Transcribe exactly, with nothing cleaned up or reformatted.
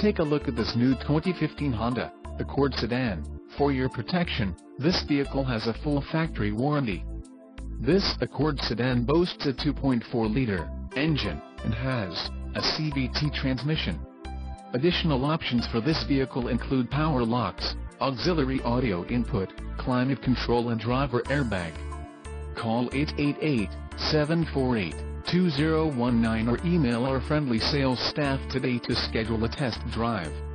take a look at this new twenty fifteen Honda Accord sedan. For your protection, this vehicle has a full factory warranty. This Accord sedan boasts a two point four liter engine and has a C V T transmission. Additional options for this vehicle include power locks, auxiliary audio input, climate control and driver airbag. Call eight eight eight, seven four eight, two zero one nine or email our friendly sales staff today to schedule a test drive.